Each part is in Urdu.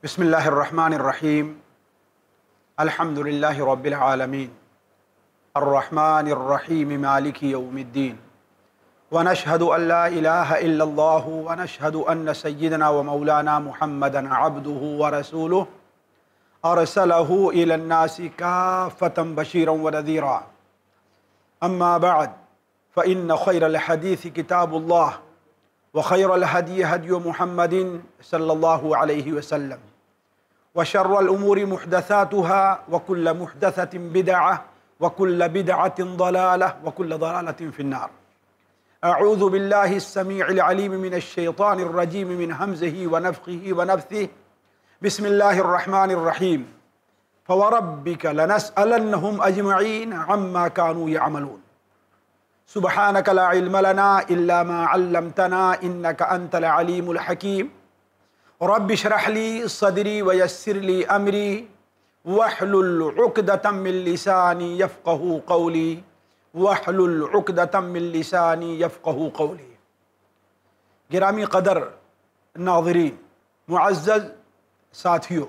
بسم اللہ الرحمن الرحیم الحمد للہ رب العالمین الرحمن الرحیم مالک یوم الدین ونشہد ان لا الہ الا اللہ ونشہد ان سیدنا ومولانا محمدا عبدہ ورسولہ ارسلہ الی الناس کافۃ بشیرا ونذیرا اما بعد فإن خیر الحدیث کتاب اللہ وخیر الہدی ہدی محمد صلی اللہ علیہ وسلم وشر الأمور محدثاتها وكل محدثة بدعة وكل بدعة ضلالة وكل ضلالة في النار. أعوذ بالله السميع العليم من الشيطان الرجيم من همزه ونفخه ونفثه. بسم الله الرحمن الرحيم. فوربك لنسألنهم أجمعين عما كانوا يعملون. سبحانك لا علم لنا إلا ما علمتنا إنك أنت العليم الحكيم. رب اشرح لي صدري ويسر لي امري واحلل عقدة من لساني يفقهوا قولي واحلل عقدة من لساني يفقهوا قولي. گرامی قدر ناظرین، معزز ساتھیوں،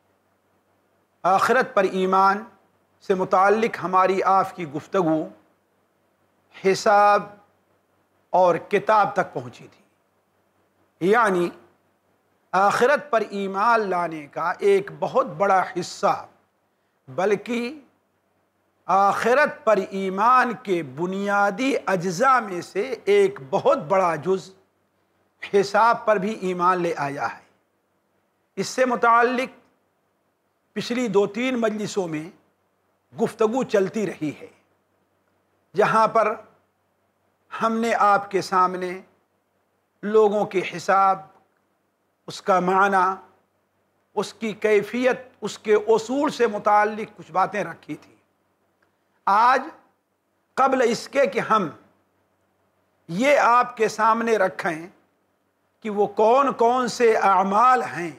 آخرت پر ایمان سے متعلق ہماری آپ کی گفتگو حساب اور کتاب تک پہنچی تھی، یعنی آخرت پر ایمان لانے کا ایک بہت بڑا حصہ، بلکہ آخرت پر ایمان کے بنیادی اجزاء میں سے ایک بہت بڑا جز حساب پر بھی ایمان لے آیا ہے. اس سے متعلق پچھلی 2-3 مجلسوں میں گفتگو چلتی رہی ہے، جہاں پر ہم نے آپ کے سامنے لوگوں کے حساب، اس کا معنی، اس کی کیفیت، اس کے اصول سے متعلق کچھ باتیں رکھی تھی. آج قبل اس کے کہ ہم یہ آپ کے سامنے رکھیں کہ وہ کون کون سے اعمال ہیں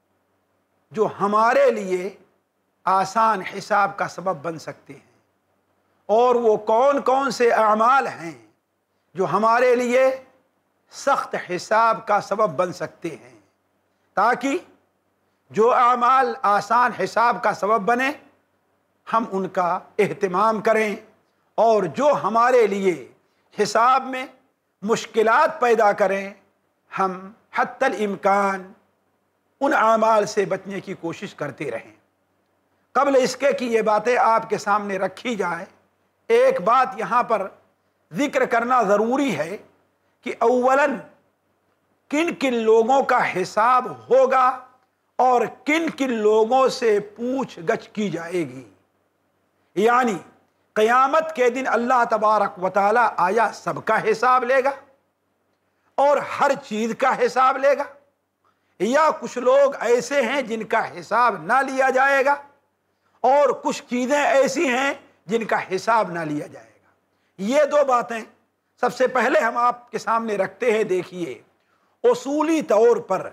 جو ہمارے لیے آسان حساب کا سبب بن سکتے ہیں، اور وہ کون کون سے اعمال ہیں جو ہمارے لیے سخت حساب کا سبب بن سکتے ہیں، تاکہ جو اعمال آسان حساب کا سبب بنے ہم ان کا اہتمام کریں، اور جو ہمارے لیے حساب میں مشکلات پیدا کریں ہم حتی الامکان ان اعمال سے بچنے کی کوشش کرتے رہیں. قبل اس کے کہ یہ باتیں آپ کے سامنے رکھی جائیں، ایک بات یہاں پر ذکر کرنا ضروری ہے کہ اولاً کن کن لوگوں کا حساب ہوگا اور کن کن لوگوں سے پوچھ گچھ کی جائے گی. یعنی قیامت کے دن اللہ تبارک و تعالی آیا سب کا حساب لے گا اور ہر چیز کا حساب لے گا، یا کچھ لوگ ایسے ہیں جن کا حساب نہ لیا جائے گا اور کچھ چیزیں ایسی ہیں جن کا حساب نہ لیا جائے گا. یہ 2 باتیں سب سے پہلے ہم آپ کے سامنے رکھتے ہیں. دیکھیے، اصولی طور پر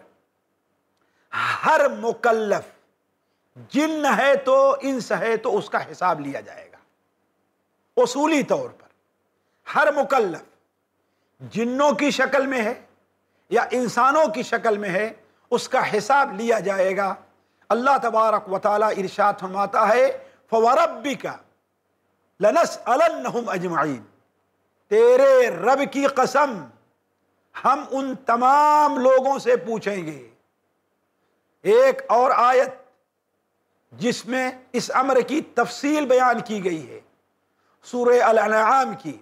ہر مکلف، جن ہے تو انس ہے تو اس کا حساب لیا جائے گا. اصولی طور پر ہر مکلف جنوں کی شکل میں ہے یا انسانوں کی شکل میں ہے، اس کا حساب لیا جائے گا. اللہ تبارک و تعالی ارشاد فرماتا ہے فَوَرَبِّكَ لَنَسْأَلَنَّهُمْ أَجْمَعِينَ، تیرے رب کی قسم ہم ان تمام لوگوں سے پوچھیں گے. ایک اور آیت جس میں اس امر کی تفصیل بیان کی گئی ہے، سورہ الانعام کی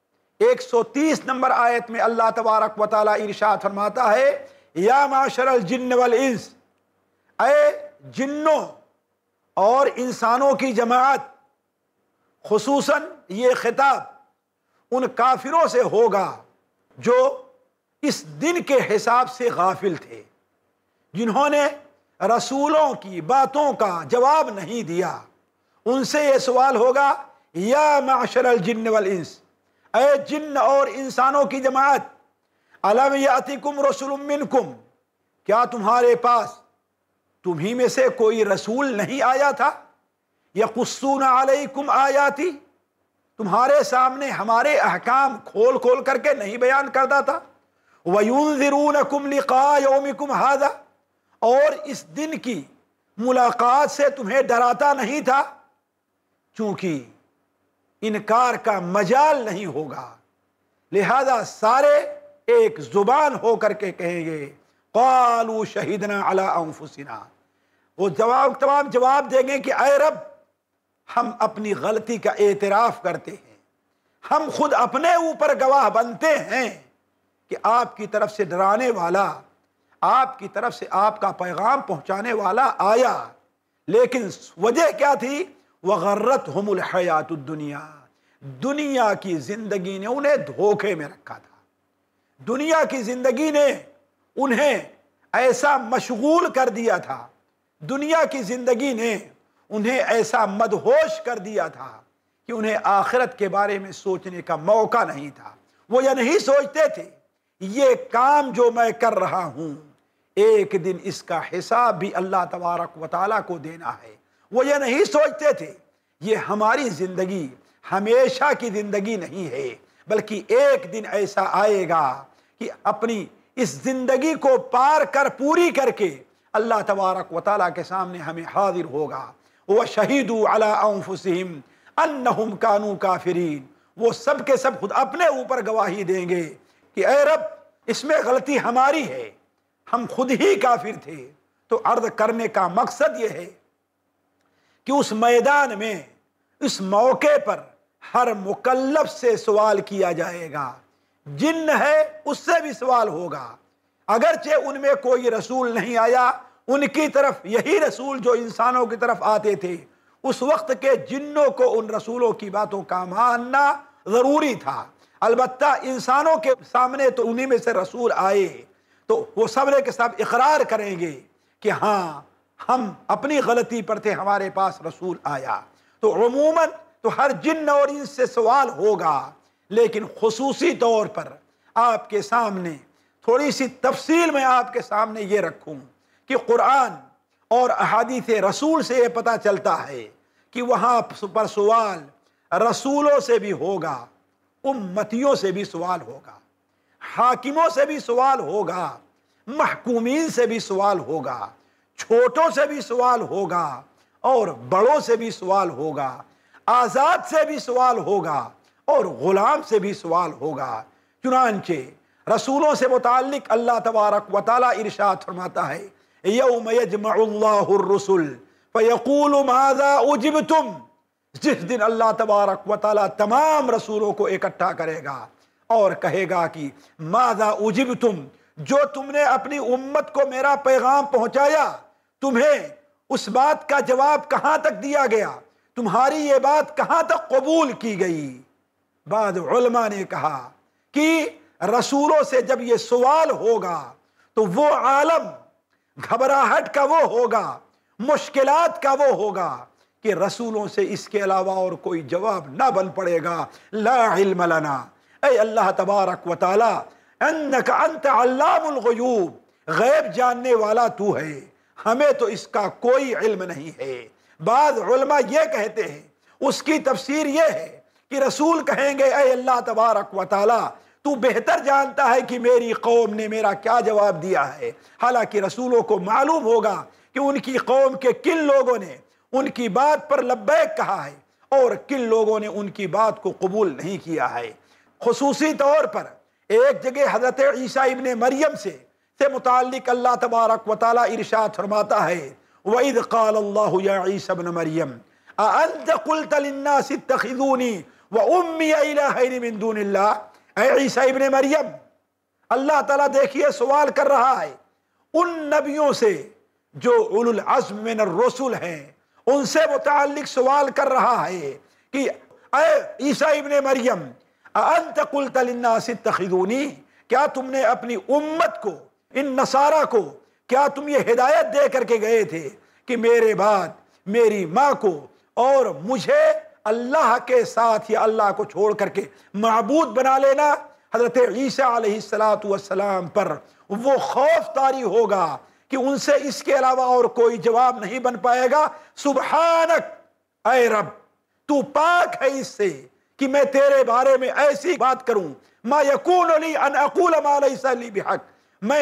130 نمبر آیت میں اللہ تبارک و تعالی ارشاد فرماتا ہے یا معشر الجن والانس، اے جنوں اور انسانوں کی جماعت. خصوصاً یہ خطاب ان کافروں سے ہوگا جو اس دن کے حساب سے غافل تھے، جنہوں نے رسولوں کی باتوں کا جواب نہیں دیا. ان سے یہ سوال ہوگا یا معشر الجن والانس، اے جن اور انسانوں کی جماعت، الم یاتکم رسول منکم، کیا تمہارے پاس تمہیں میں سے کوئی رسول نہیں آیا تھا؟ یقصون علیکم آیاتی، تمہارے سامنے ہمارے احکام کھول کھول کر کے نہیں بیان کرتا تھا؟ وَيُنذِرُونَكُمْ لِقَاءَ يَوْمِكُمْ هَذَا، اور اس دن کی ملاقات سے تمہیں ڈراتا نہیں تھا؟ چونکہ انکار کا مجال نہیں ہوگا، لہذا سارے ایک زبان ہو کر کے کہیں گے قالوا شہدنا علی انفسنا، وہ تمام جواب دیں گے کہ اے رب ہم اپنی غلطی کا اعتراف کرتے ہیں، ہم خود اپنے اوپر گواہ بنتے ہیں کہ آپ کی طرف سے ڈرانے والا، آپ کی طرف سے آپ کا پیغام پہنچانے والا آیا، لیکن وجہ کیا تھی؟ وغرتہم الحیات الدنیا، دنیا کی زندگی نے انہیں دھوکے میں رکھا تھا، دنیا کی زندگی نے انہیں ایسا مشغول کر دیا تھا، دنیا کی زندگی نے انہیں ایسا مدہوش کر دیا تھا کہ انہیں آخرت کے بارے میں سوچنے کا موقع نہیں تھا۔ وہ یہ نہیں سوچتے تھے یہ کام جو میں کر رہا ہوں ایک دن اس کا حساب بھی اللہ تبارک و تعالیٰ کو دینا ہے۔ وہ یہ نہیں سوچتے تھے یہ ہماری زندگی ہمیشہ کی زندگی نہیں ہے، بلکہ ایک دن ایسا آئے گا کہ اپنی اس زندگی کو پار کر پوری کر کے اللہ تبارک و تعالیٰ کے سامنے ہمیں حاضر ہوگا۔ وَشَهِدُوا عَلَىٰ أَنفُسِهِمْ أَنَّهُمْ كَانُوا كَافِرِينَ، وہ سب کے سب خود اپنے اوپر گواہی دیں گے کہ اے رب اس میں غلطی ہماری ہے، ہم خود ہی کافر تھے۔ تو عرض کرنے کا مقصد یہ ہے کہ اس میدان میں، اس موقع پر ہر مکلف سے سوال کیا جائے گا، جن ہے اس سے بھی سوال ہوگا، اگرچہ ان میں کوئی رسول نہیں آیا، ان کی طرف یہی رسول جو انسانوں کی طرف آتے تھے، اس وقت کے جنوں کو ان رسولوں کی باتوں کا ماننا ضروری تھا۔ البتہ انسانوں کے سامنے تو انہی میں سے رسول آئے تو وہ سب کے سب اقرار کریں گے کہ ہاں ہم اپنی غلطی پر تھے، ہمارے پاس رسول آیا۔ تو عموماً تو ہر جن اور انس سے سوال ہوگا، لیکن خصوصی طور پر آپ کے سامنے تھوڑی سی تفصیل میں آپ کے سامنے یہ رکھوں کہ قرآن اور احادیث رسول سے یہ پتہ چلتا ہے کہ وہاں پر سوال رسولوں سے بھی ہوگا، امتیوں سے بھی سوال ہوگا، حاکموں سے بھی سوال ہوگا، محکومین سے بھی سوال ہوگا، چھوٹوں سے بھی سوال ہوگا اور بڑوں سے بھی سوال ہوگا، آزاد سے بھی سوال ہوگا اور غلام سے بھی سوال ہوگا۔ چنانچہ رسولوں سے متعلق اللہ تبارک و تعالیٰ ارشاد فرماتا ہے یوم یجمع اللہ الرسل فیقول ماذا اجبتم، جس دن اللہ تبارک و تعالیٰ تمام رسولوں کو اکٹھا کرے گا اور کہے گا کہ ماذا اجبتم، جو تم نے اپنی امت کو میرا پیغام پہنچایا تمہیں اس بات کا جواب کہاں تک دیا گیا، تمہاری یہ بات کہاں تک قبول کی گئی۔ بعض علماء نے کہا کہ رسولوں سے جب یہ سوال ہوگا تو وہ عالم گھبراہٹ کا وہ ہوگا، مشکلات کا وہ ہوگا کہ رسولوں سے اس کے علاوہ اور کوئی جواب نہ بن پڑے گا۔ لا علم لنا، اے اللہ تبارک و تعالی انک انت علام الغیوب، غیب جاننے والا تو ہے، ہمیں تو اس کا کوئی علم نہیں ہے۔ بعض علماء یہ کہتے ہیں اس کی تفسیر یہ ہے کہ رسول کہیں گے اے اللہ تبارک و تعالی تو بہتر جانتا ہے کہ میری قوم نے میرا کیا جواب دیا ہے، حالانکہ رسولوں کو معلوم ہوگا کہ ان کی قوم کے کن لوگوں نے ان کی بات پر لبیک کہا ہے اور کن لوگوں نے ان کی بات کو قبول نہیں کیا ہے۔ خصوصی طور پر ایک جگہ حضرت عیسیٰ ابن مریم سے متعلق اللہ تبارک و تعالیٰ ارشاد فرماتا ہے وَإِذْ قَالَ اللَّهُ يَا عِيسَى ابْنَ مَرْيَمَ أَأَنْتَ قُلْتَ لِلنَّاسِ اتَّخِذُونِي وَأُمِّيَ إِلَٰهَيْنِ مِن دُونِ اللَّهِ، اے عیسیٰ ابن مریم، اللہ تعالیٰ دیکھیے سوال کر رہا ہے ان نبیوں سے جو اولو العزم من الرسل ہیں، ان سے متعلق سوال کر رہا ہے کہ اے عیسیٰ ابن مریم أَأَنْتَ قُلْتَ لِلنَّاسِ اتَّخِذُونِي، کیا تم نے اپنی امت کو، ان نصارہ کو کیا تم یہ ہدایت دے کر کے گئے تھے کہ میرے بعد میری ماں کو اور مجھے اللہ کے ساتھ یا اللہ کو چھوڑ کر کے معبود بنا لینا؟ حضرت عیسیٰ علیہ السلام پر وہ خوف طاری ہوگا کہ ان سے اس کے علاوہ اور کوئی جواب نہیں بن پائے گا۔ سبحانک، اے رب تو پاک ہے اس سے کہ میں تیرے بارے میں ایسی بات کروں، ما یکون لی ان اقول ما لیس لی بحق، میں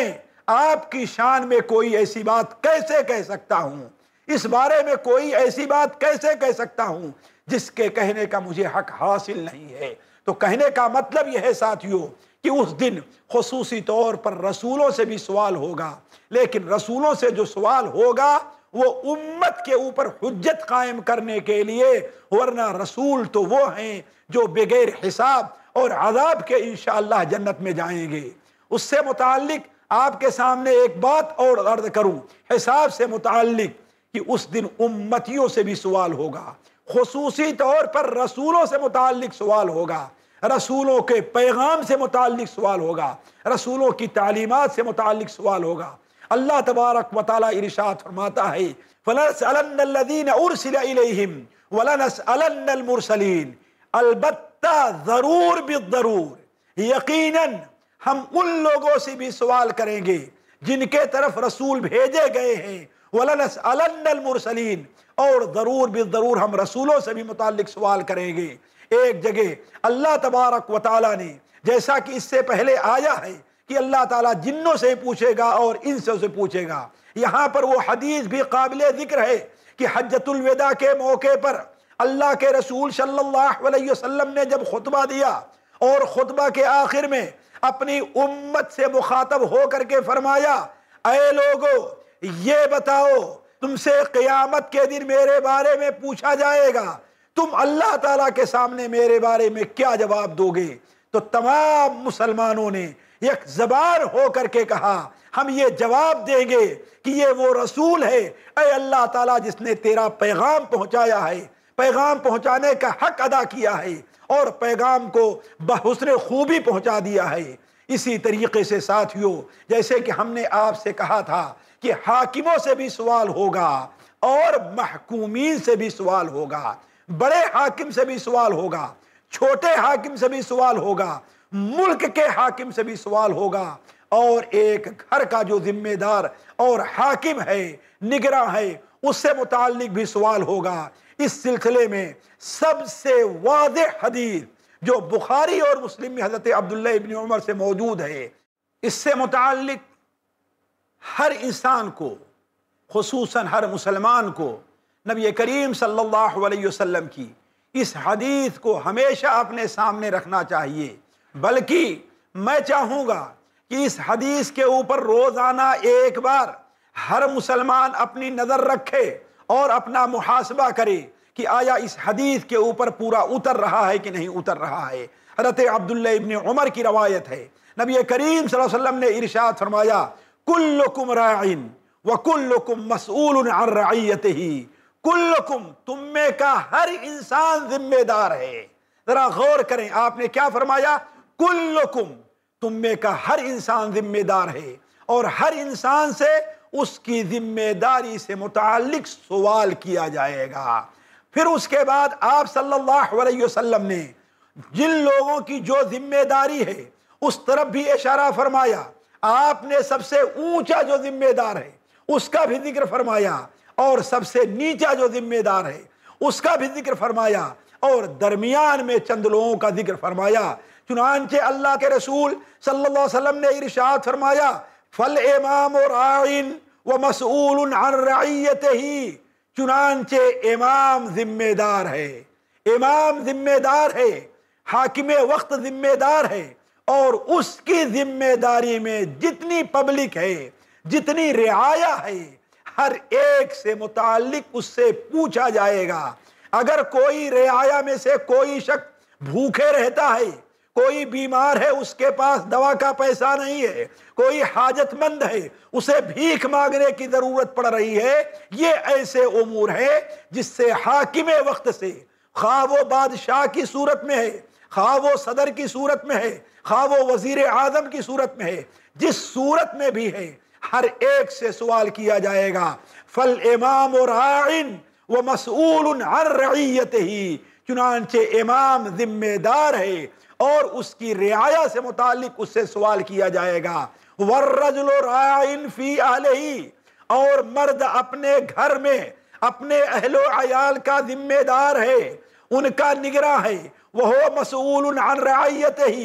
آپ کی شان میں کوئی ایسی بات کیسے کہہ سکتا ہوں، اس بارے میں کوئی ایسی بات کیسے کہہ سکتا ہوں جس کے کہنے کا مجھے حق حاصل نہیں ہے۔ تو کہنے کا مطلب یہ ہے ساتھیو کہ اس دن خصوصی طور پر رسولوں سے بھی سوال ہوگا، لیکن رسولوں سے جو سوال ہوگا وہ امت کے اوپر حجت قائم کرنے کے لیے، ورنہ رسول تو وہ ہیں جو بغیر حساب اور عذاب کے انشاءاللہ جنت میں جائیں گے۔ اس سے متعلق آپ کے سامنے ایک بات اور عرض کروں، حساب سے متعلق، کہ اس دن امتیوں سے بھی سوال ہوگا، خصوصی طور پر رسولوں سے متعلق سوال ہوگا، رسولوں کے پیغام سے متعلق سوال ہوگا، رسولوں کی تعلیمات سے متعلق سوال ہوگا۔ اللہ تبارک و تعالی ارشاد فرماتا ہے فَلَنَسْأَلَنَّ الَّذِينَ أُرْسِلَ إِلَيْهِمْ وَلَنَسْأَلَنَّ الْمُرْسَلِينَ، البتہ ضرور بالضرور یقیناً ہم ان لوگوں سے بھی سوال کریں گے جن کے طرف رسول بھیجے گئے ہیں، وَلَنَسْأَلَنَّ الْمُرْسَلِينَ، اور ضرور بالضرور ہم رسولوں سے بھی متعلق سوال کریں گے۔ ایک جگہ اللہ تبارک و تعالیٰ نے، جیسا کہ اس سے پہلے آیا ہے کہ اللہ تعالیٰ جنوں سے پوچھے گا اور انسوں سے پوچھے گا، یہاں پر وہ حدیث بھی قابل ذکر ہے کہ حجۃ الوداع کے موقع پر اللہ کے رسول صلی اللہ علیہ وسلم نے جب خطبہ دیا اور خطبہ کے آخر میں اپنی امت سے مخاطب ہو کر کے فرمایا، اے لوگو یہ بتاؤ، تم سے قیامت کے دن میرے بارے میں پوچھا جائے گا، تم اللہ تعالیٰ کے سامنے میرے بارے میں کیا جواب دو گے؟ تو تمام مسلمانوں نے یک زبان ہو کر کے کہا، ہم یہ جواب دیں گے کہ یہ وہ رسول ہے اے اللہ تعالیٰ جس نے تیرا پیغام پہنچایا ہے، پیغام پہنچانے کا حق ادا کیا ہے اور پیغام کو بحسن خوبی پہنچا دیا ہے۔ اسی طریقے سے ساتھیو، جیسے کہ ہم نے آپ سے کہا تھا کہ حاکموں سے بھی سوال ہوگا اور محکومین سے بھی سوال ہوگا، بڑے حاکم سے بھی سوال ہوگا، چھوٹے حاکم سے بھی سوال ہوگا، ملک کے حاکم سے بھی سوال ہوگا، اور ایک گھر کا جو ذمہ دار اور حاکم ہے، نگراں ہے، اس سے متعلق بھی سوال ہوگا۔ اس سلسلے میں سب سے واضح حدیث جو بخاری اور مسلم میں حضرت عبداللہ ابن عمر سے موجود ہے، اس سے متعلق ہر انسان کو، خصوصاً ہر مسلمان کو، نبی کریم صلی اللہ علیہ وسلم کی اس حدیث کو ہمیشہ اپنے سامنے رکھنا چاہیے، بلکہ میں چاہوں گا کہ اس حدیث کے اوپر روزانہ ایک بار ہر مسلمان اپنی نظر رکھے اور اپنا محاسبہ کرے کہ آیا اس حدیث کے اوپر پورا اتر رہا ہے کہ نہیں اتر رہا ہے۔ حضرت عبداللہ ابن عمر کی روایت ہے، نبی کریم صلی اللہ علیہ وسلم نے ارشاد فرمایا، کلکم راعٍ وکلکم مسئول عن رعیتہ، کلکم، تم میں کا ہر انسان ذمہ دار ہے۔ ذرا غور کریں، آپ نے کیا فرمایا؟ کلکم، تم میں کا ہر انسان ذمہ دار ہے، اور ہر انسان سے اس کی ذمہ داری سے متعلق سوال کیا جائے گا۔ پھر اس کے بعد آپ صلی اللہ علیہ وسلم نے جن لوگوں کی جو ذمہ داری ہے اس طرف بھی اشارہ فرمایا، آپ نے سب سے اونچا جو ذمہ دار ہے اس کا بھی ذکر فرمایا، اور سب سے نیچا جو ذمہ دار ہے اس کا بھی ذکر فرمایا، اور درمیان میں چند لوگوں کا ذکر فرمایا۔ چنانچہ اللہ کے رسول صلی اللہ علیہ وسلم نے ارشاد فرمایا، فَالْإِمَامُ رَاعٍ وَمَسْئُولٌ عَنْ رَعِيَّتِهِ، چنانچہ امام ذمہ دار ہے، امام ذمہ دار ہے، حاکم وقت ذمہ دار ہے، اور اس کی ذمہ داری میں جتنی پبلک ہے، جتنی رعایا ہے، ہر ایک سے متعلق اس سے پوچھا جائے گا۔ اگر کوئی رعایا میں سے کوئی شخص بھوکے رہتا ہے، کوئی بیمار ہے، اس کے پاس دوا کا پیسہ نہیں ہے، کوئی حاجت مند ہے، اسے بھیک مانگنے کی ضرورت پڑ رہی ہے، یہ ایسے امور ہیں جس سے حاکم وقت سے، خواہ وہ بادشاہ کی صورت میں ہے، خواہ وہ صدر کی صورت میں ہے، خواہ وہ وزیر اعظم کی صورت میں ہے، جس صورت میں بھی ہے، ہر ایک سے سوال کیا جائے گا۔ فَالْإِمَامُ رَاعٍ وَمَسْئُولٌ عَنْ رَعِيَّتِهِ، چنانچہ امام ذمہ دار ہے اور اس کی رعایا سے متعلق اس سے سوال کیا جائے گا۔ وَالرَّجُلُ رَاعٍ فِي أَهْلِهِ، اور مرد اپنے گھر میں اپنے اہل و عیال کا ذمہ دار ہے، ان کا نگراں ہے۔ وَهُوَ مَسْئُولٌ عَنْ رَعِيَّتِهِ،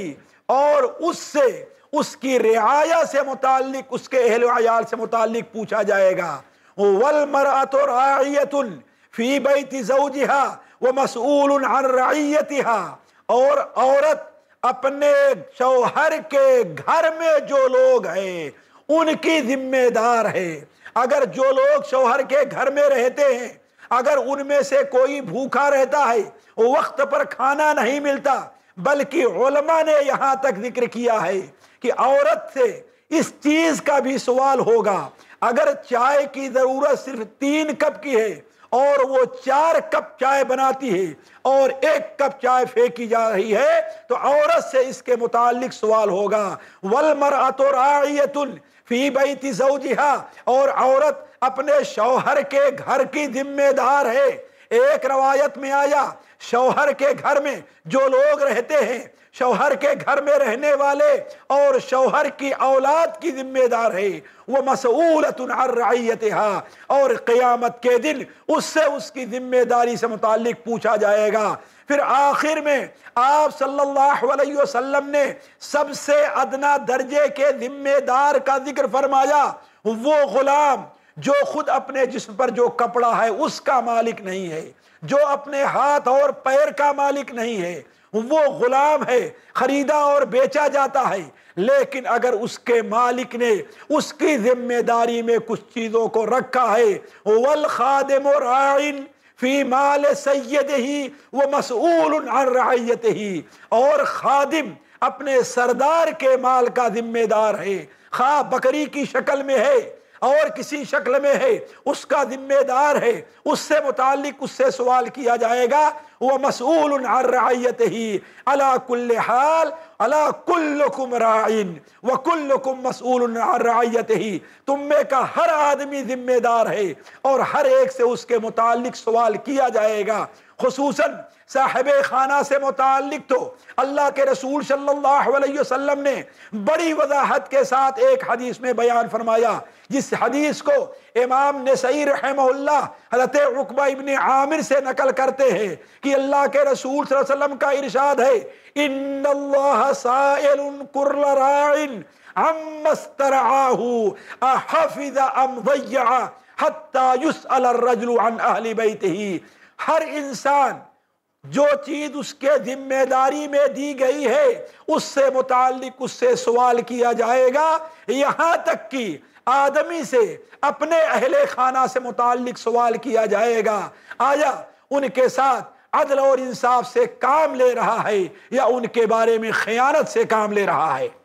اور اس سے اس کی رعایا سے متعلق، اس کے اہل و عیال سے متعلق پوچھا جائے گا۔ وَالْمَرْأَةُ رَاعِيَةٌ فِي بَيْتِ زَوْجِهَا وَمَسْئُولٌ عَنْ رَعِيَّتِهَا، اور عورت اپنے شوہر کے گھر میں جو لوگ ہیں ان کی ذمہ دار ہے۔ اگر جو لوگ شوہر کے گھر میں رہتے ہیں، اگر ان میں سے کوئی بھوکا رہتا ہے، وقت پر کھانا نہیں ملتا، بلکہ علماء نے یہاں تک ذکر کیا ہے کہ عورت سے اس چیز کا بھی سوال ہوگا، اگر چائے کی ضرورت صرف 3 کپ کی ہے اور وہ 4 کپ چائے بناتی ہے اور 1 کپ چائے پھینکی جا رہی ہے، تو عورت سے اس کے متعلق سوال ہوگا۔ وَالْمَرْأَةُ رَاعِيَةٌ فِي بَيْتِ زَوْجِهَا، اور عورت اپنے شوہر کے گھر کی ذمہ دار ہے۔ ایک روایت میں آیا شوہر کے گھر میں جو لوگ رہتے ہیں، شوہر کے گھر میں رہنے والے اور شوہر کی اولاد کی ذمہ دار ہے، وہ مسئولۃ عن رعیتہا، اور قیامت کے دن اس سے اس کی ذمہ داری سے متعلق پوچھا جائے گا۔ پھر آخر میں آپ صلی اللہ علیہ وسلم نے سب سے ادنا درجے کے ذمہ دار کا ذکر فرمایا، وہ غلام جو خود اپنے جسم پر جو کپڑا ہے اس کا مالک نہیں ہے، جو اپنے ہاتھ اور پیر کا مالک نہیں ہے، وہ غلام ہے، خریدا اور بیچا جاتا ہے، لیکن اگر اس کے مالک نے اس کی ذمہ داری میں کچھ چیزوں کو رکھا ہے، والخادم راع فی مال سیدہ ومسئول عن رعیتہ، اور خادم اپنے سردار کے مال کا ذمہ دار ہے، خواہ بکری کی شکل میں ہے اور کسی شکل میں ہے، اس کا ذمہ دار ہے، اس سے متعلق اس سے سوال کیا جائے گا۔ وَمَسْئُولٌ عَنْ رَعِيَّتِهِ عَلَى كُلِّ حَالٍ عَلَى كُلُّكُمْ رَاعٍ وَكُلُّكُمْ مَسْئُولٌ عَنْ رَعِيَّتِهِ، تم میں کا ہر آدمی ذمہ دار ہے اور ہر ایک سے اس کے متعلق سوال کیا جائے گا۔ خصوصاً صاحب خانہ سے متعلق تو اللہ کے رسول صلی اللہ علیہ وسلم نے بڑی وضاحت کے ساتھ ایک حدیث میں بیان فرمایا، جس حدیث کو امام نسائی رحمہ اللہ حضرت عقبہ ابن عامر سے نقل کرتے ہیں کہ اللہ کے رسول صلی اللہ علیہ وسلم کا ارشاد ہے، ان اللہ سائل کل راع عما استرعاہ احفظ ام ضیع حتی یسأل الرجل عن اہل بیتہ، ہر انسان جو چیز اس کے ذمہ داری میں دی گئی ہے اس سے متعلق اس سے سوال کیا جائے گا، یہاں تک کہ آدمی سے اپنے اہل خانہ سے متعلق سوال کیا جائے گا، آیا ان کے ساتھ عدل اور انصاف سے کام لے رہا ہے یا ان کے بارے میں خیانت سے کام لے رہا ہے۔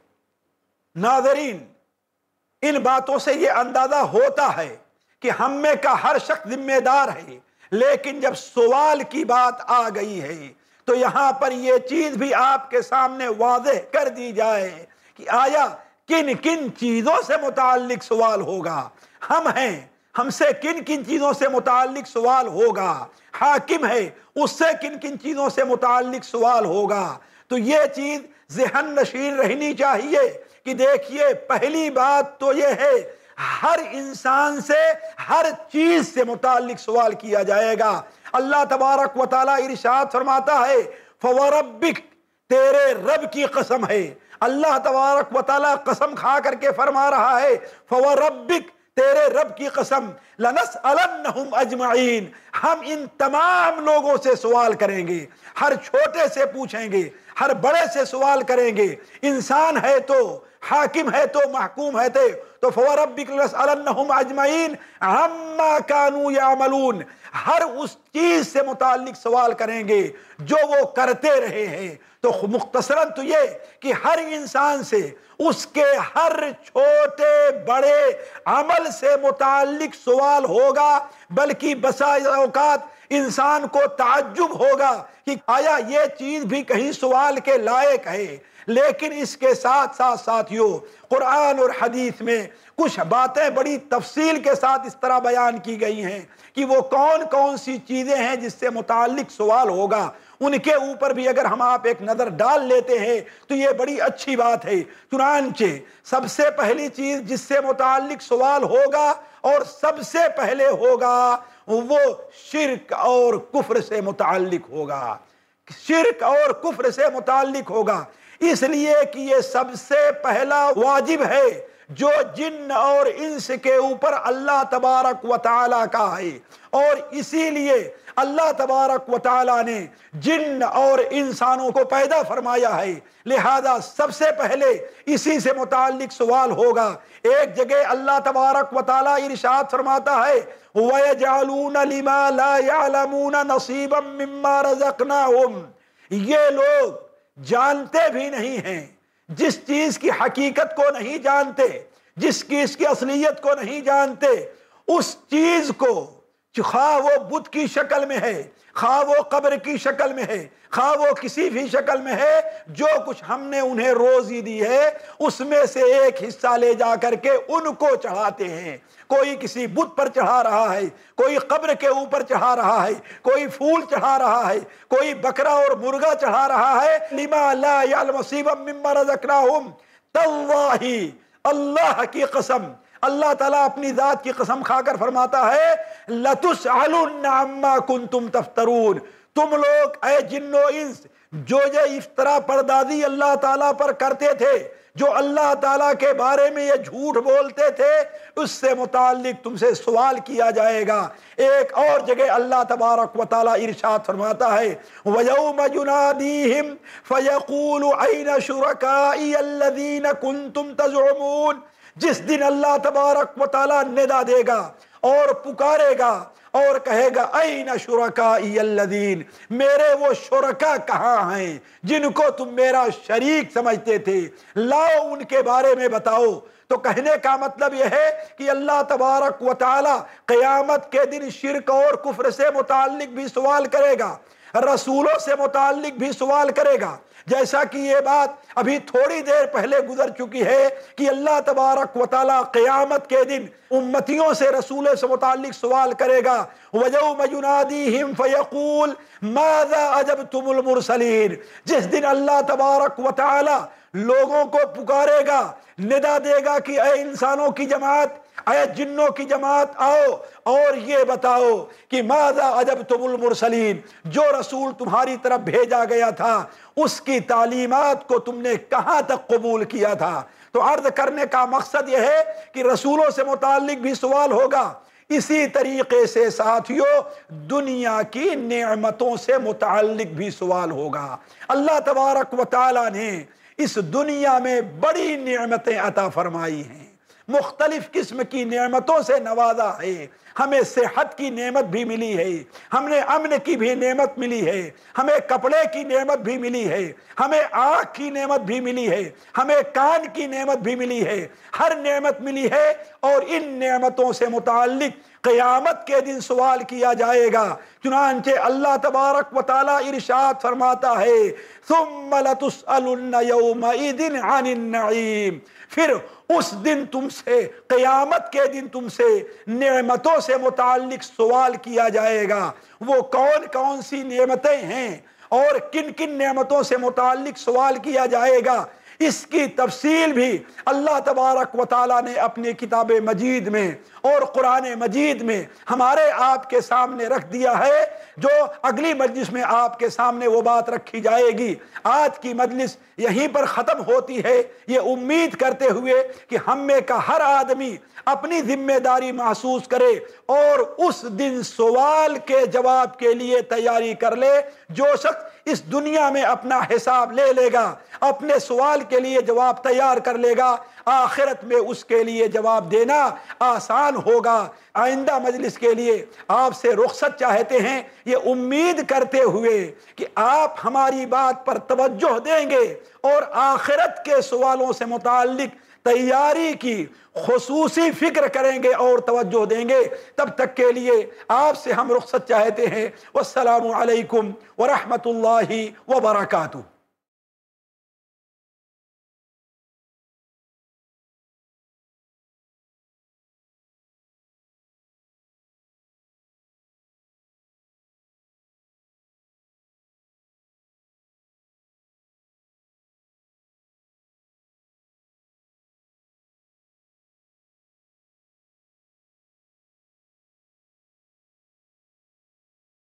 ناظرین، ان باتوں سے یہ اندازہ ہوتا ہے کہ ہم میں کا ہر شخص ذمہ دار ہے، لیکن جب سوال کی بات آ گئی ہے تو یہاں پر یہ چیز بھی آپ کے سامنے واضح کر دی جائے کہ آیا کن کن چیزوں سے متعلق سوال ہوگا، ہم ہیں، ہم سے کن کن چیزوں سے متعلق سوال ہوگا، حاکم ہے، اس سے کن کن چیزوں سے متعلق سوال ہوگا۔ تو یہ چیز ذہن نشین رہنی چاہیے کہ دیکھیے، پہلی بات تو یہ ہے ہر انسان سے ہر چیز سے متعلق سوال کیا جائے گا۔ اللہ تبارک و تعالیٰ ارشاد فرماتا ہے، فَوَرَبِّكَ، تیرے رب کی قسم ہے۔ اللہ تبارک و تعالیٰ قسم کھا کر کے فرما رہا ہے، فَوَرَبِّكَ، تیرے رب کی قسم، لَنَسْأَلَنَّهُمْ أَجْمَعِينَ، ہم ان تمام لوگوں سے سوال کریں گے، ہر چھوٹے سے پوچھیں گے، ہر بڑے سے سوال کریں گے، انسان ہے تو، حاکم ہے تو، محکوم ہے تو فَوَرَبِّكَ لَنَسْأَلَنَّهُمْ أَجْمَعِينَ عَمَّا كَانُوا يَعْمَلُونَ، ہر اس چیز سے متعلق سوال کریں گے جو وہ کرتے رہے ہیں۔ تو مختصراً تو یہ کہ ہر انسان سے اس کے ہر چھوٹے بڑے عمل سے متعلق سوال ہوگا، بلکہ بسا اوقات انسان کو تعجب ہوگا کہ آیا یہ چیز بھی کہیں سوال کے لائق ہے۔ لیکن اس کے ساتھ ساتھ ساتھیوں، قرآن اور حدیث میں کچھ باتیں بڑی تفصیل کے ساتھ اس طرح بیان کی گئی ہیں کہ وہ کون کون سی چیزیں ہیں جس سے متعلق سوال ہوگا، ان کے اوپر بھی اگر ہم آپ ایک نظر ڈال لیتے ہیں تو یہ بڑی اچھی بات ہے۔ چنانچہ سب سے پہلی چیز جس سے متعلق سوال ہوگا اور سب سے پہلے ہوگا وہ شرک اور کفر سے متعلق ہوگا، شرک اور کفر سے متعلق ہوگا، اس لیے کہ یہ سب سے پہلا واجب ہے جو جن اور انس کے اوپر اللہ تبارک و تعالیٰ کا ہے، اور اسی لیے اللہ تبارک و تعالیٰ نے جن اور انسانوں کو پیدا فرمایا ہے، لہذا سب سے پہلے اسی سے متعلق سوال ہوگا۔ ایک جگہ اللہ تبارک و تعالیٰ ارشاد فرماتا ہے وَيَجْعَلُونَ لِمَا لَا يَعْلَمُونَ نَصِيبًا مِّمَّا رَزَقْنَاهُمْ، یہ لوگ جانتے بھی نہیں ہیں، جس چیز کی حقیقت کو نہیں جانتے، جس چیز کی اصلیت کو نہیں جانتے، اس چیز کو خواہ وہ بت کی شکل میں ہے، خواہ وہ قبر کی شکل میں ہے، خواہ وہ کسی بھی شکل میں ہے، جو کچھ ہم نے انہیں روزی دی ہے اس میں سے ایک حصہ لے جا کر کے ان کو چڑھاتے ہیں۔ کوئی کسی بت پر چڑھا رہا ہے، کوئی قبر کے اوپر چڑھا رہا ہے، کوئی پھول چڑھا رہا ہے، کوئی بکرا اور مرغا چڑھا رہا ہے۔ لما لا يعلم نصيبا مما رزقناهم، تاللہ، اللہ کی قسم، اللہ تعالیٰ اپنی ذات کی قسم کھا کر فرماتا ہے لَتُسْأَلُنَّ عَمَّا كُنْتُمْ تَفْتَرُونَ، تم لوگ اے جن و انس جو یہ افطرا پردازی اللہ تعالیٰ پر کرتے تھے، جو اللہ تعالیٰ کے بارے میں یہ جھوٹ بولتے تھے، اس سے متعلق تم سے سوال کیا جائے گا۔ ایک اور جگہ اللہ تبارک و تعالیٰ ارشاد فرماتا ہے وَيَوْمَ يُنَادِيهِمْ فَيَقُولُ أَيْنَ شُرَكَائِيَ الَّذِينَ كُنْتُمْ تَزْعُمُونَ، جس دن اللہ تبارک و تعالیٰ ندا دے گا اور پکارے گا اور کہے گا این شرکائی الذین، میرے وہ شرکا کہاں ہیں جن کو تم میرا شریک سمجھتے تھے، لاؤ ان کے بارے میں بتاؤ۔ تو کہنے کا مطلب یہ ہے کہ اللہ تبارک و تعالی قیامت کے دن شرک اور کفر سے متعلق بھی سوال کرے گا، رسولوں سے متعلق بھی سوال کرے گا، جیسا کہ یہ بات ابھی تھوڑی دیر پہلے گزر چکی ہے کہ اللہ تبارک و تعالی قیامت کے دن امتیوں سے رسولوں سے متعلق سوال کرے گا وَيَوْمَ يُنَادِيهِمْ فَيَقُولُ مَاذَا أَجَبْتُمُ الْمُرْسَلِينَ، جس دن اللہ تبارک و تعالی لوگوں کو پکارے گا، ندا دے گا کہ اے انسانوں کی جماعت، اے جنوں کی جماعت، آؤ اور یہ بتاؤ کہ ماذا اجبتم المرسلین، جو رسول تمہاری طرف بھیجا گیا تھا اس کی تعلیمات کو تم نے کہاں تک قبول کیا تھا۔ تو عرض کرنے کا مقصد یہ ہے کہ رسولوں سے متعلق بھی سوال ہوگا، اسی طریقے سے ساتھیوں دنیا کی نعمتوں سے متعلق بھی سوال ہوگا۔ اللہ تبارک و تعالی نے اس دنیا میں بڑی نعمتیں عطا فرمائی ہیں، مختلف قسم کی نعمتوں سے نوازا ہے، ہمیں صحت کی نعمت بھی ملی ہے، ہمیں امن کی بھی نعمت ملی ہے، ہمیں کپڑے کی نعمت بھی ملی ہے، ہمیں آنکھ کی نعمت بھی ملی ہے، ہمیں کان کی نعمت بھی ملی ہے، ہر نعمت ملی ہے، اور ان نعمتوں سے متعلق قیامت کے دن سوال کیا جائے گا۔ چنانچہ اللہ تبارک و تعالی ارشاد فرماتا ہے ثُمَّ لَتُسْأَلُنَّ يَوْمَئِذٍ عَنِ النَّعِيمِ، پھر اس دن تم سے، قیامت کے دن تم سے نعمتوں سے متعلق سوال کیا جائے گا۔ وہ کون کون سی نعمتیں ہیں اور کن کن نعمتوں سے متعلق سوال کیا جائے گا، اس کی تفصیل بھی اللہ تبارک و تعالیٰ نے اپنی کتاب مجید میں اور قرآن مجید میں ہمارے آپ کے سامنے رکھ دیا ہے، جو اگلی مجلس میں آپ کے سامنے وہ بات رکھی جائے گی۔ آج کی مجلس یہیں پر ختم ہوتی ہے، یہ امید کرتے ہوئے کہ ہم میں کا ہر آدمی اپنی ذمہ داری محسوس کرے اور اس دن سوال کے جواب کے لیے تیاری کر لے۔ جو شخص اس دنیا میں اپنا حساب لے لے گا، اپنے سوال کے لیے جواب تیار کر لے گا، آخرت میں اس کے لیے جواب دینا آسان ہوگا۔ آئندہ مجلس کے لیے آپ سے رخصت چاہتے ہیں، یہ امید کرتے ہوئے کہ آپ ہماری بات پر توجہ دیں گے اور آخرت کے سوالوں سے متعلق تیاری کی خصوصی فکر کریں گے اور توجہ دیں گے۔ تب تک کے لیے آپ سے ہم رخصت چاہتے ہیں۔ والسلام علیکم ورحمۃ اللہ وبرکاتہ۔